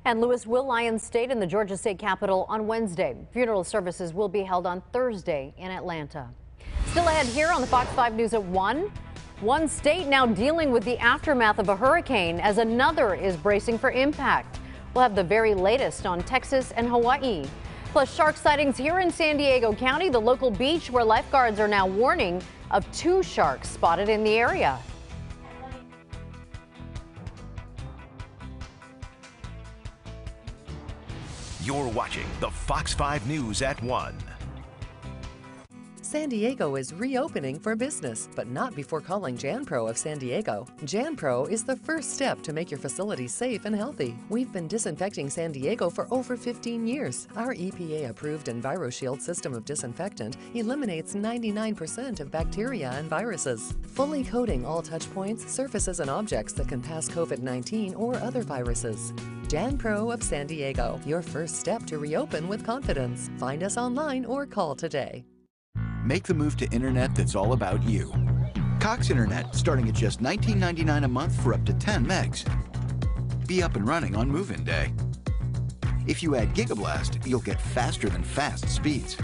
And Lewis will lie in state in the Georgia state capitol on Wednesday. Funeral services will be held on Thursday in Atlanta. Still ahead here on the Fox 5 News at 1. One state now dealing with the aftermath of a hurricane as another is bracing for impact. We'll have the very latest on Texas and Hawaii. Plus shark sightings here in San Diego County, the local beach where lifeguards are now warning of 2 sharks spotted in the area. You're watching the Fox 5 News at 1. San Diego is reopening for business, but not before calling JanPro of San Diego. JanPro is the first step to make your facility safe and healthy. We've been disinfecting San Diego for over 15 years. Our EPA-approved EnviroShield system of disinfectant eliminates 99% of bacteria and viruses, fully coating all touch points, surfaces, and objects that can pass COVID-19 or other viruses. JanPro of San Diego, your first step to reopen with confidence. Find us online or call today. Make the move to internet that's all about you. Cox Internet, starting at just $19.99 a month for up to 10 megs. Be up and running on move-in day. If you add Gigablast, you'll get faster than fast speeds.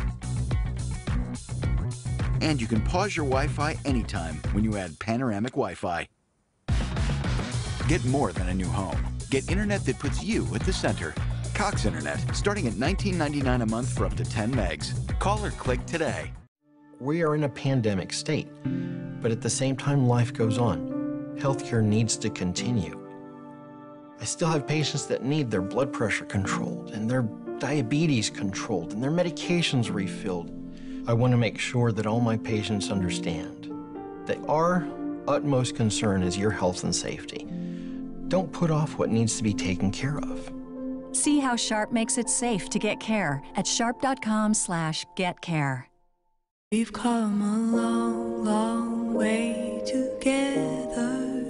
And you can pause your Wi-Fi anytime when you add panoramic Wi-Fi. Get more than a new home. Get internet that puts you at the center. Cox Internet, starting at $19.99 a month for up to 10 megs. Call or click today. We are in a pandemic state, but at the same time, life goes on. Healthcare needs to continue. I still have patients that need their blood pressure controlled and their diabetes controlled and their medications refilled. I want to make sure that all my patients understand that our utmost concern is your health and safety. Don't put off what needs to be taken care of. See how Sharp makes it safe to get care at sharp.com/getcare. We've come a long, long way together.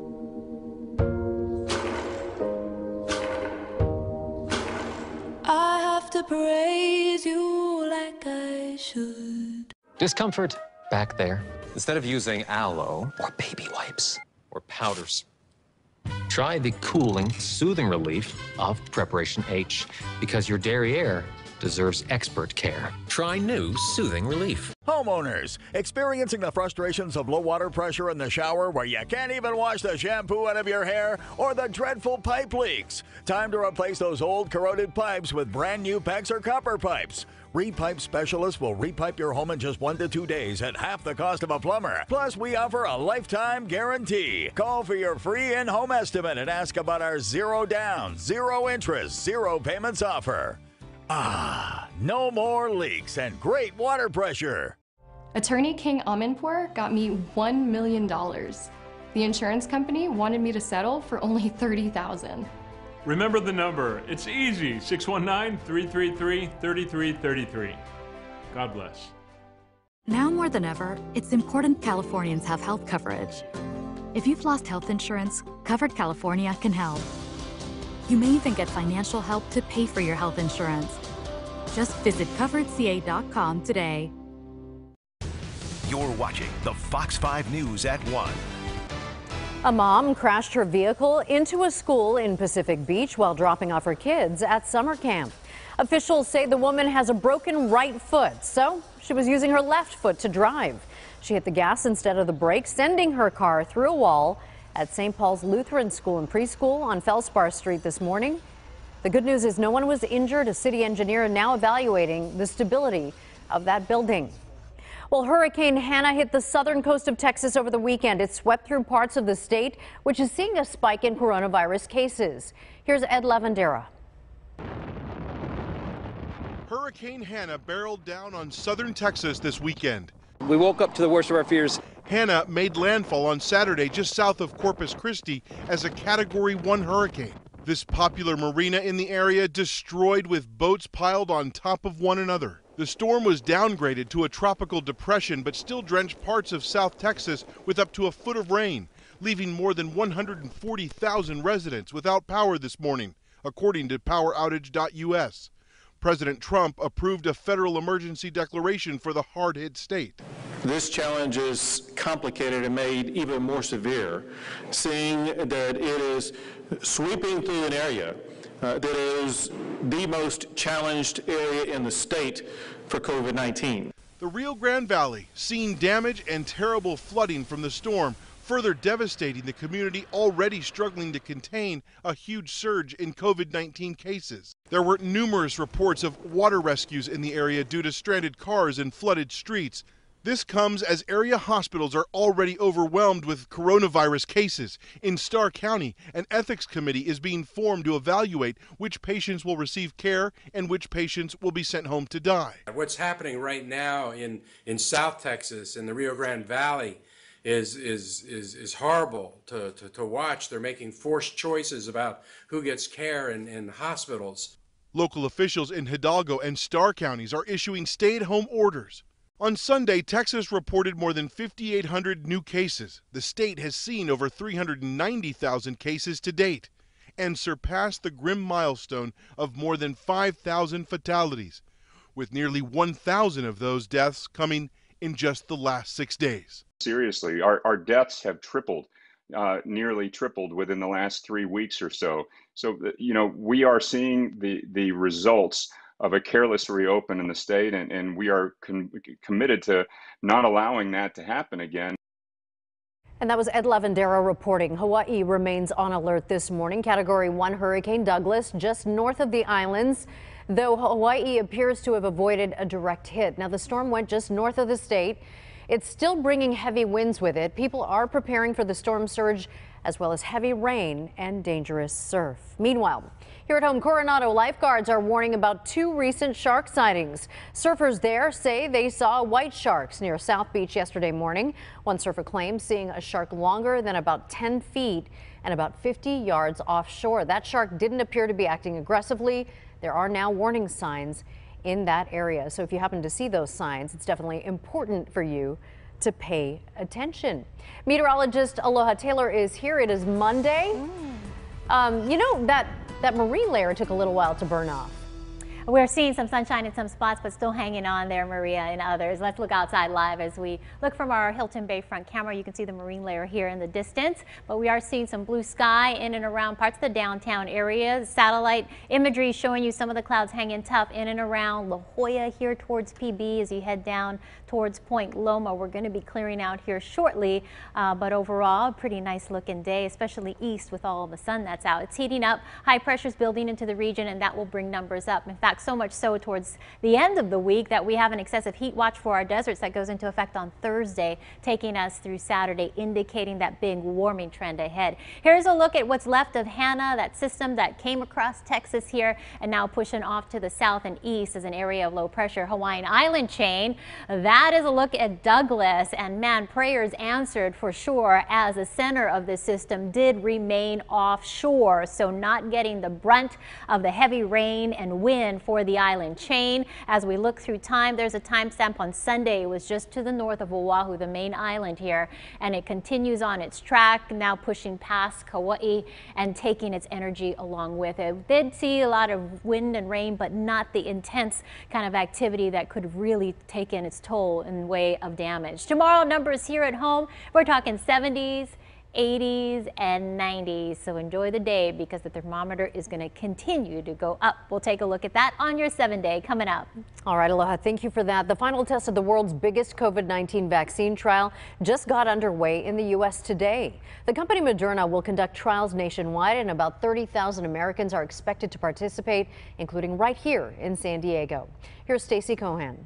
I have to praise you like I should. Discomfort back there. Instead of using aloe or baby wipes or powders, try the cooling, soothing relief of Preparation H, because your derriere deserves expert care. Try new Soothing Relief. Homeowners experiencing the frustrations of low water pressure in the shower where you can't even wash the shampoo out of your hair, or the dreadful pipe leaks. Time to replace those old corroded pipes with brand new PEX or copper pipes. Repipe specialists will repipe your home in just 1 to 2 days at half the cost of a plumber. Plus, we offer a lifetime guarantee. Call for your free in-home estimate and ask about our 0 down, 0 interest, 0 payments offer. No more leaks and great water pressure. Attorney King Amanpour got me $1 million. The insurance company wanted me to settle for only $30,000. Remember the number. It's easy. 619-333-3333. God bless. Now more than ever, it's important Californians have health coverage. If you've lost health insurance, Covered California can help. You may even get financial help to pay for your health insurance. Just visit coveredca.com today. You're watching the Fox 5 News at 1. A mom crashed her vehicle into a school in Pacific Beach while dropping off her kids at summer camp. Officials say the woman has a broken right foot, so she was using her left foot to drive. She hit the gas instead of the brake, sending her car through a wall at St. Paul's Lutheran School and Preschool on Felspar Street this morning. The good news is no one was injured. A city engineer is now evaluating the stability of that building. Well, Hurricane Hannah hit the southern coast of Texas over the weekend. It swept through parts of the state, which is seeing a spike in coronavirus cases. Here's Ed Lavandera. Hurricane Hannah barreled down on southern Texas this weekend. We woke up to the worst of our fears. Hannah made landfall on Saturday just south of Corpus Christi as a Category 1 hurricane. This popular marina in the area destroyed with boats piled on top of one another. The storm was downgraded to a tropical depression but still drenched parts of South Texas with up to a foot of rain, leaving more than 140,000 residents without power this morning, according to poweroutage.us. President Trump approved a federal emergency declaration for the hard-hit state. This challenge is complicated and made even more severe, seeing that it is sweeping through an area that is the most challenged area in the state for COVID-19. The Rio Grande Valley seeing damage and terrible flooding from the storm, further devastating the community already struggling to contain a huge surge in COVID-19 cases. There were numerous reports of water rescues in the area due to stranded cars and flooded streets. This comes as area hospitals are already overwhelmed with coronavirus cases. In Starr County, an ethics committee is being formed to evaluate which patients will receive care and which patients will be sent home to die. What's happening right now in South Texas, in the Rio Grande Valley, is horrible to watch. They're making forced choices about who gets care in hospitals. Local officials in Hidalgo and Starr counties are issuing stay-at-home orders. On Sunday, Texas reported more than 5,800 new cases. The state has seen over 390,000 cases to date and surpassed the grim milestone of more than 5,000 fatalities, with nearly 1,000 of those deaths coming in just the last 6 days. Seriously, our deaths have tripled, nearly tripled within the last 3 weeks or so. So, we are seeing the results of a careless reopen in the state, and we are committed to not allowing that to happen again. And that was Ed Lavandera reporting. Hawaii remains on alert this morning. Category 1 Hurricane Douglas just north of the islands, though Hawaii appears to have avoided a direct hit. Now, the storm went just north of the state. It's still bringing heavy winds with it. People are preparing for the storm surge as well as heavy rain and dangerous surf. Meanwhile, here at home, Coronado lifeguards are warning about 2 recent shark sightings. Surfers there say they saw white sharks near South Beach yesterday morning. One surfer claims seeing a shark longer than about 10 feet and about 50 yards offshore. That shark didn't appear to be acting aggressively. There are now warning signs in that area. So if you happen to see those signs, it's definitely important for you to pay attention. Meteorologist Aloha Taylor is here. It is Monday. You know, that marine layer took a little while to burn off. We're seeing some sunshine in some spots, but still hanging on there, Maria, and others. Let's look outside live as we look from our Hilton Bay front camera. You can see the marine layer here in the distance, but we are seeing some blue sky in and around parts of the downtown area. Satellite imagery showing you some of the clouds hanging tough in and around La Jolla here towards PB as you head down towards Point Loma. We're going to be clearing out here shortly, but overall, a pretty nice looking day, especially east with all of the sun that's out. It's heating up. High pressures building into the region, and that will bring numbers up. In fact, so much so towards the end of the week that we have an excessive heat watch for our deserts that goes into effect on Thursday, taking us through Saturday, indicating that big warming trend ahead. Here's a look at what's left of Hanna, that system that came across Texas here and now pushing off to the south and east as an area of low pressure. Hawaiian Island chain. That is a look at Douglas, and man, prayers answered for sure as the center of this system did remain offshore, so not getting the brunt of the heavy rain and wind for the island chain. As we look through time, there's a timestamp on Sunday. It was just to the north of Oahu, the main island here, and it continues on its track, now pushing past Kauai and taking its energy along with it. Did see a lot of wind and rain, but not the intense kind of activity that could really take in its toll in way of damage. Tomorrow, numbers here at home, we're talking 70s, 80s and 90s. So enjoy the day because the thermometer is going to continue to go up. We'll take a look at that on your 7-day coming up. All right, Aloha, thank you for that. The final test of the world's biggest COVID-19 vaccine trial just got underway in the U.S. today. The company Moderna will conduct trials nationwide, and about 30,000 Americans are expected to participate, including right here in San Diego. Here's Stacey Cohan.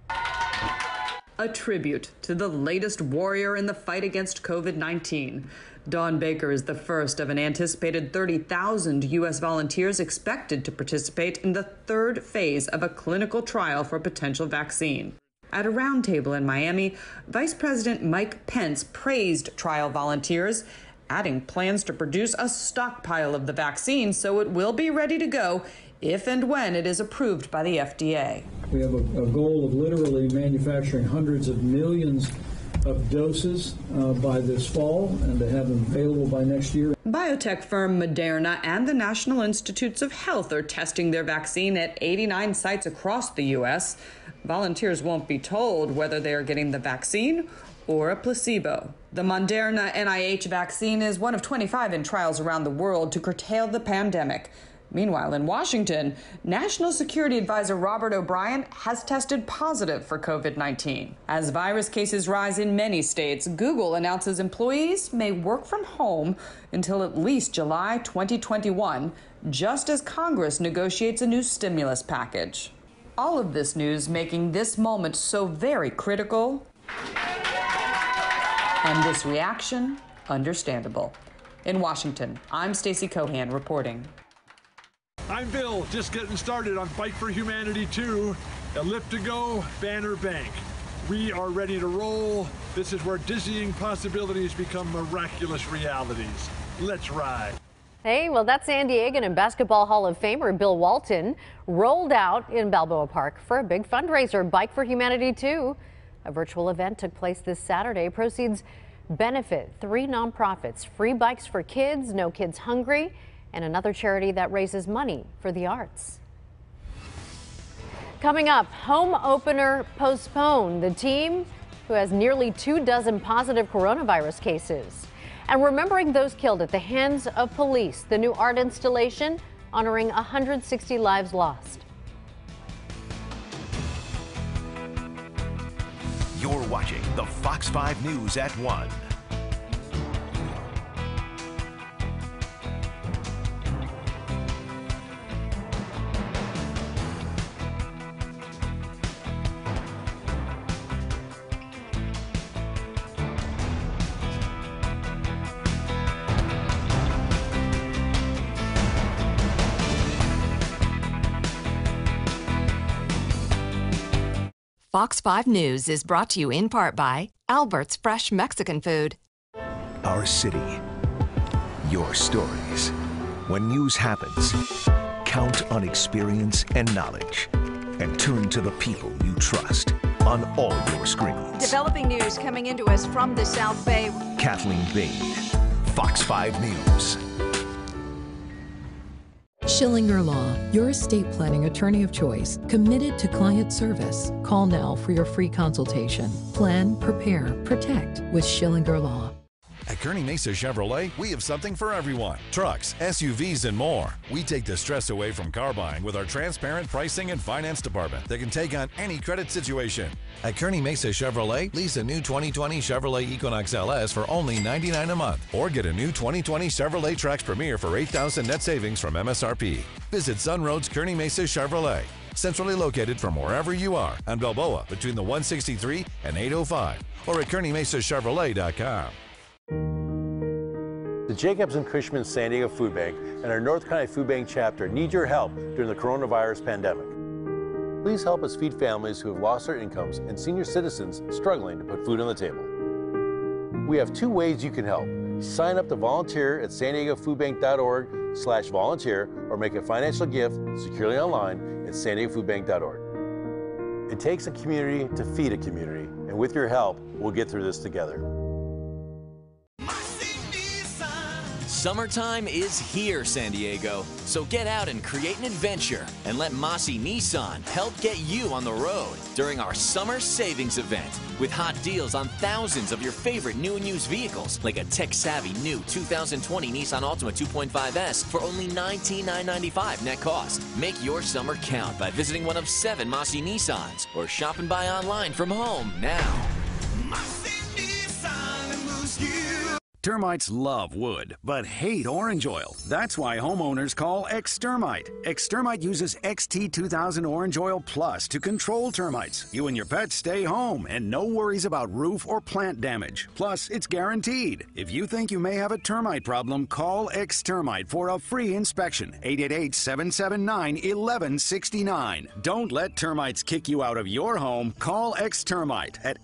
A tribute to the latest warrior in the fight against COVID-19. Dawn Baker is the first of an anticipated 30,000 U.S. volunteers expected to participate in the third phase of a clinical trial for a potential vaccine. At a roundtable in Miami, Vice President Mike Pence praised trial volunteers, adding plans to produce a stockpile of the vaccine so it will be ready to go if and when it is approved by the FDA. We have a goal of literally manufacturing hundreds of millions of doses by this fall and to have them available by next year. Biotech firm Moderna and the National Institutes of Health are testing their vaccine at 89 sites across the U.S. Volunteers won't be told whether they are getting the vaccine or a placebo. The Moderna NIH vaccine is one of 25 in trials around the world to curtail the pandemic. Meanwhile, in Washington, National Security Advisor Robert O'Brien has tested positive for COVID-19. As virus cases rise in many states, Google announces employees may work from home until at least July 2021, just as Congress negotiates a new stimulus package. All of this news making this moment so very critical, and this reaction understandable. In Washington, I'm Stacey Cohan reporting. I'm Bill, just getting started on Bike for Humanity 2, Elliptigo Banner Bank. We are ready to roll. This is where dizzying possibilities become miraculous realities. Let's ride. Hey, well, that's San Diegan and Basketball Hall of Famer Bill Walton rolled out in Balboa Park for a big fundraiser, Bike for Humanity 2. A virtual event took place this Saturday. Proceeds benefit 3 nonprofits, Free Bikes for Kids, No Kids Hungry, and another charity that raises money for the arts. Coming up, home opener postponed. The team who has nearly 24 positive coronavirus cases. And remembering those killed at the hands of police, the new art installation honoring 160 lives lost. You're watching the Fox 5 News at 1. Fox 5 News is brought to you in part by Albert's Fresh Mexican Food. Our city, your stories. When news happens, count on experience and knowledge, and turn to the people you trust on all your screens. Developing news coming into us from the South Bay. Kathleen Bain, Fox 5 News. Schillinger Law, your estate planning attorney of choice, committed to client service. Call now for your free consultation. Plan, prepare, protect with Schillinger Law. At Kearney Mesa Chevrolet, we have something for everyone. Trucks, SUVs, and more. We take the stress away from car buying with our transparent pricing and finance department that can take on any credit situation. At Kearney Mesa Chevrolet, lease a new 2020 Chevrolet Equinox LS for only $99 a month. Or get a new 2020 Chevrolet Trax Premier for $8,000 net savings from MSRP. Visit Sunroads Kearney Mesa Chevrolet. Centrally located from wherever you are on Balboa between the 163 and 805. Or at KearneyMesaChevrolet.com. The Jacobs and Cushman San Diego Food Bank and our North County Food Bank chapter need your help during the coronavirus pandemic. Please help us feed families who have lost their incomes and senior citizens struggling to put food on the table. We have 2 ways you can help. Sign up to volunteer at SanDiegoFoodBank.org/volunteer or make a financial gift securely online at SanDiegoFoodBank.org. It takes a community to feed a community, and with your help, we'll get through this together. Summertime is here, San Diego. So get out and create an adventure and let Mossy Nissan help get you on the road during our summer savings event with hot deals on thousands of your favorite new and used vehicles like a tech-savvy new 2020 Nissan Altima 2.5S for only $19,995 net cost. Make your summer count by visiting one of 7 Mossy Nissans or shop and buy online from home now. Termites love wood, but hate orange oil. That's why homeowners call Extermite. Extermite uses XT2000 Orange Oil Plus to control termites. You and your pets stay home, and no worries about roof or plant damage. Plus, it's guaranteed. If you think you may have a termite problem, call Extermite for a free inspection. 888-779-1169. Don't let termites kick you out of your home. Call Extermite at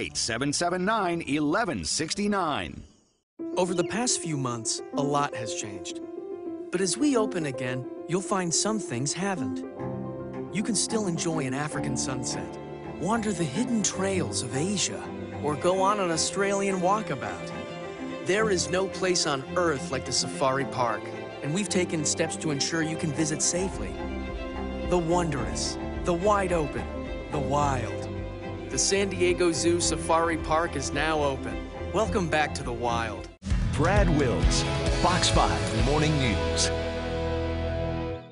888-779-1169. Over the past few months, a lot has changed. But as we open again, you'll find some things haven't. You can still enjoy an African sunset, wander the hidden trails of Asia, or go on an Australian walkabout. There is no place on Earth like the Safari Park, and we've taken steps to ensure you can visit safely. The wondrous, the wide open, the wild. The San Diego Zoo Safari Park is now open. Welcome back to the wild. Brad Wills, Fox 5 Morning News.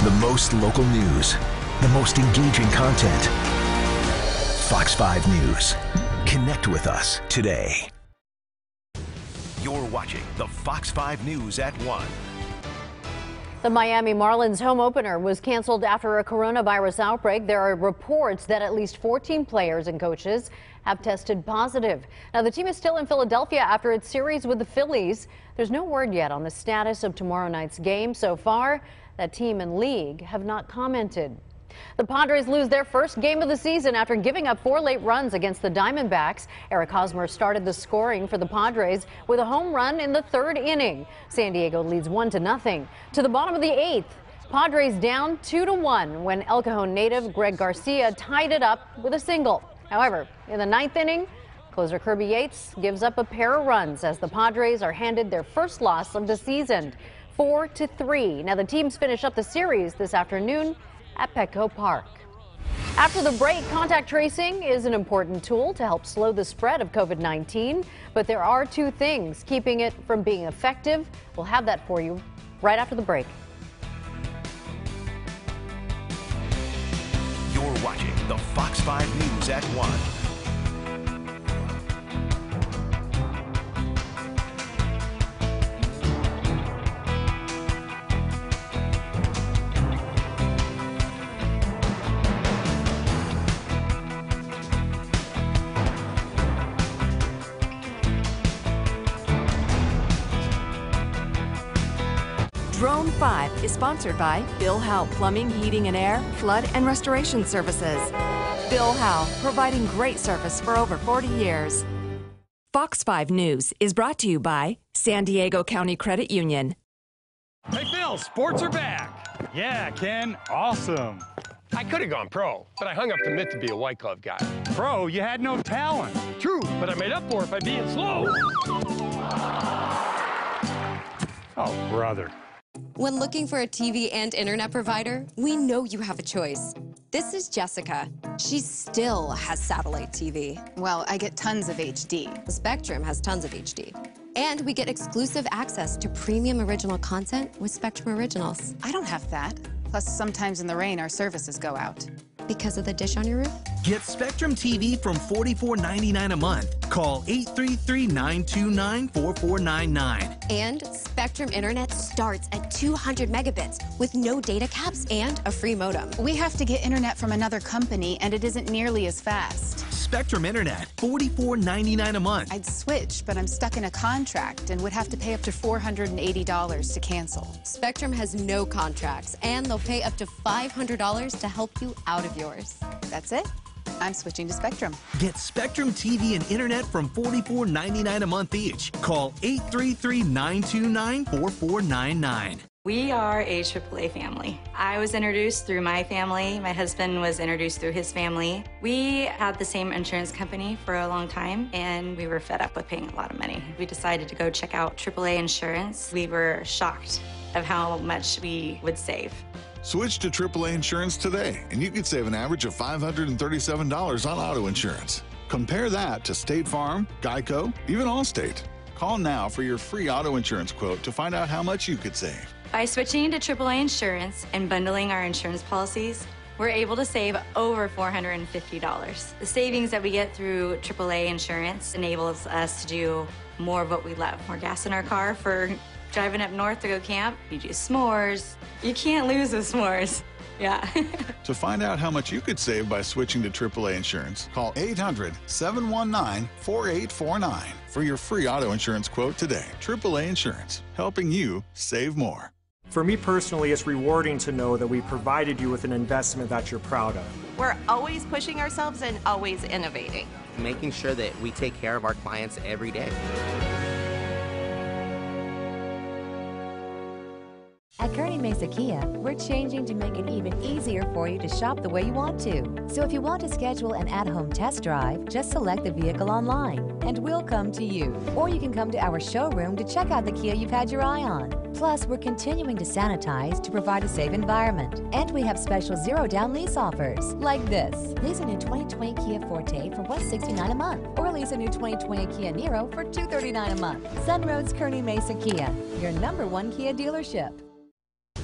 The most local news, the most engaging content. Fox 5 News. Connect with us today. You're watching the Fox 5 News at 1. The Miami Marlins home opener was canceled after a coronavirus outbreak. There are reports that at least 14 players and coaches have tested positive. Now, the team is still in Philadelphia after its series with the Phillies. There's no word yet on the status of tomorrow night's game. So far, that team and league have not commented. The Padres lose their first game of the season after giving up 4 late runs against the Diamondbacks. Eric Hosmer started the scoring for the Padres with a home run in the 3rd inning. San Diego leads 1-0. To the bottom of the 8th, Padres down 2-1 when El Cajon native Greg Garcia tied it up with a single. However, in the 9th inning, closer Kirby Yates gives up a pair of runs as the Padres are handed their first loss of the season, 4-3. Now the teams finish up the series this afternoon at Petco Park. After the break, contact tracing is an important tool to help slow the spread of COVID-19, but there are 2 things keeping it from being effective. We'll have that for you right after the break. You're watching the Fox 5 News at 1. Drone 5 is sponsored by Bill Howe Plumbing, Heating and Air, Flood and Restoration Services. Bill Howe, providing great service for over 40 years. Fox 5 News is brought to you by San Diego County Credit Union. Hey Phil, sports are back. Yeah, Ken, awesome. I could have gone pro, but I hung up to mitt to be a White Glove guy. Pro, you had no talent. True, but I made up for it by being slow. Oh, brother. When looking for a TV and internet provider, we know you have a choice. This is Jessica. She still has satellite TV. Well, I get tons of HD. Spectrum has tons of HD. And we get exclusive access to premium original content with Spectrum Originals. I don't have that. Plus, sometimes in the rain, our services go out. Because of the dish on your roof? Get Spectrum TV from $44.99 a month. Call 833-929-4499. And Spectrum Internet starts at 200 megabits with no data caps and a free modem. We have to get internet from another company, and it isn't nearly as fast. Spectrum Internet, $44.99 a month. I'd switch, but I'm stuck in a contract and would have to pay up to $480 to cancel. Spectrum has no contracts, and they'll pay up to $500 to help you out of yours. That's it. I'm switching to Spectrum. Get Spectrum TV and internet from $44.99 a month each. Call 833-929-4499. We are a AAA family. I was introduced through my family. My husband was introduced through his family. We had the same insurance company for a long time, and we were fed up with paying a lot of money. We decided to go check out AAA insurance. We were shocked of how much we would save. Switch to AAA insurance today, and you could save an average of $537 on auto insurance. Compare that to State Farm, Geico, even Allstate. Call now for your free auto insurance quote to find out how much you could save. By switching to AAA insurance and bundling our insurance policies, we're able to save over $450. The savings that we get through AAA insurance enables us to do more of what we love. More gas in our car for driving up north to go camp. You do s'mores. You can't lose the s'mores. Yeah. To find out how much you could save by switching to AAA insurance, call 800-719-4849 for your free auto insurance quote today. AAA Insurance, helping you save more. For me personally, it's rewarding to know that we provided you with an investment that you're proud of. We're always pushing ourselves and always innovating. Making sure that we take care of our clients every day. At Kearney Mesa Kia, we're changing to make it even easier for you to shop the way you want to. So if you want to schedule an at-home test drive, just select the vehicle online, and we'll come to you. Or you can come to our showroom to check out the Kia you've had your eye on. Plus, we're continuing to sanitize to provide a safe environment. And we have special zero-down lease offers, like this. Lease a new 2020 Kia Forte for $169 a month, or lease a new 2020 Kia Niro for $239 a month. Sunroads Kearney Mesa Kia, your #1 Kia dealership.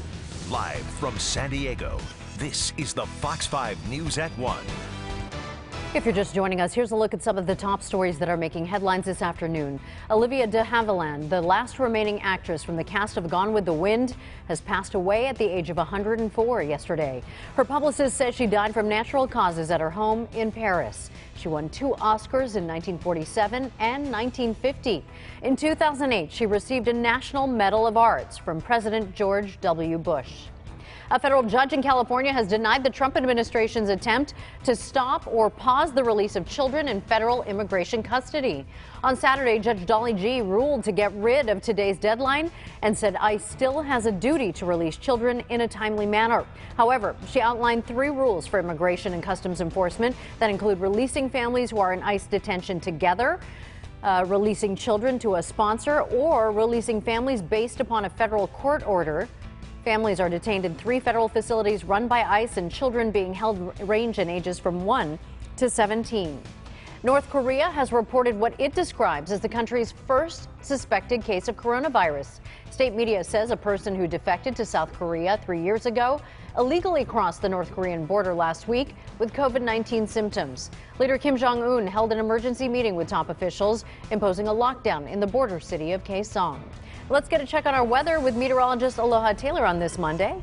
Live from San Diego, this is the Fox 5 News at 1. If you're just joining us, here's a look at some of the top stories that are making headlines this afternoon. Olivia de Havilland, the last remaining actress from the cast of Gone with the Wind, has passed away at the age of 104 yesterday. Her publicist says she died from natural causes at her home in Paris. She won 2 Oscars in 1947 and 1950. In 2008, she received a National Medal of Arts from President George W. Bush. A federal judge in California has denied the Trump administration's attempt to stop or pause the release of children in federal immigration custody. On Saturday, Judge Dolly G. ruled to get rid of today's deadline and said ICE still has a duty to release children in a timely manner. However, she outlined 3 rules for immigration and customs enforcement that include releasing families who are in ICE detention together, releasing children to a sponsor, or releasing families based upon a federal court order. Families are detained in 3 federal facilities run by ICE, and children being held range in ages from 1 to 17. North Korea has reported what it describes as the country's first suspected case of coronavirus. State media says a person who defected to South Korea 3 years ago illegally crossed the North Korean border last week with COVID-19 symptoms. Leader Kim Jong-un held an emergency meeting with top officials, imposing a lockdown in the border city of Kaesong. Let's get a check on our weather with meteorologist Aloha Taylor on this Monday.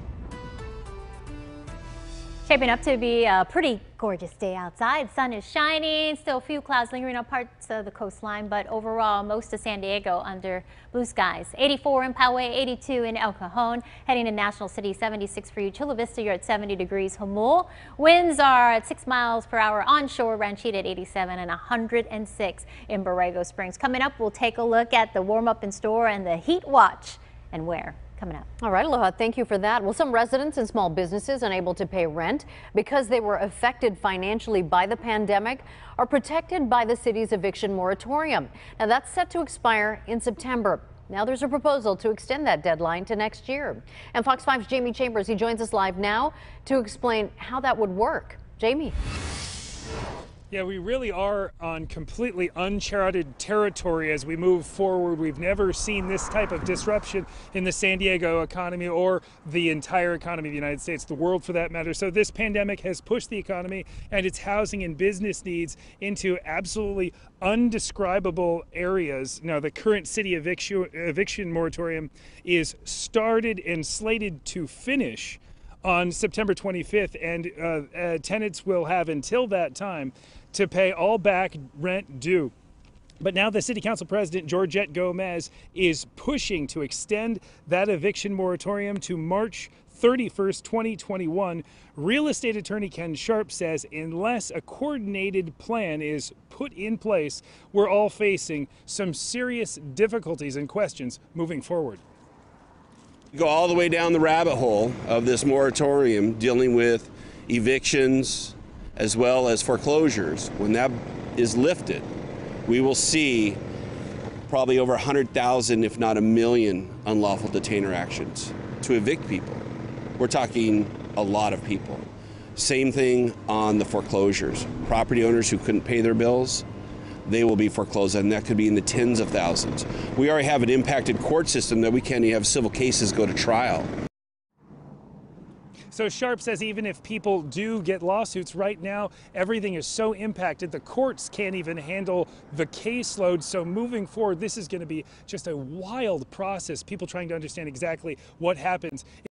Shaping up to be a pretty gorgeous day outside. Sun is shining, still a few clouds lingering on parts of the coastline, but overall most of San Diego under blue skies. 84 in Poway, 82 in El Cajon. Heading to National City, 76 for you. Chula Vista, you're at 70 degrees. Jamul, winds are at 6 miles per hour onshore. Ranchita at 87 and 106 in Borrego Springs. Coming up, we'll take a look at the warm-up in store and the heat watch and where. Coming up. All right, Aloha, thank you for that. Well, some residents and small businesses unable to pay rent because they were affected financially by the pandemic are protected by the city's eviction moratorium. Now, that's set to expire in September. Now there's a proposal to extend that deadline to next year. And Fox 5's Jamie Chambers, he joins us live now to explain how that would work. Jamie. Yeah, we really are on completely uncharted territory as we move forward. We've never seen this type of disruption in the San Diego economy or the entire economy of the United States, the world for that matter. So this pandemic has pushed the economy and its housing and business needs into absolutely undescribable areas. Now, the current city eviction moratorium is started and slated to finish on September 25th, and tenants will have until that time to pay all back rent due. But now the City Council President, Georgette Gomez, is pushing to extend that eviction moratorium to March 31st, 2021. Real estate attorney Ken Sharp says unless a coordinated plan is put in place, we're all facing some serious difficulties and questions moving forward. Go all the way down the rabbit hole of this moratorium dealing with evictions as well as foreclosures. When that is lifted, we will see probably over 100,000, if not 1 million, unlawful detainer actions to evict people. We're talking a lot of people. Same thing on the foreclosures. Property owners who couldn't pay their bills, they will be foreclosed, and that could be in the tens of thousands. We already have an impacted court system that we can't even have civil cases go to trial. So Sharp says even if people do get lawsuits right now, everything is so impacted, the courts can't even handle the caseload. So moving forward, this is going to be just a wild process, people trying to understand exactly what happens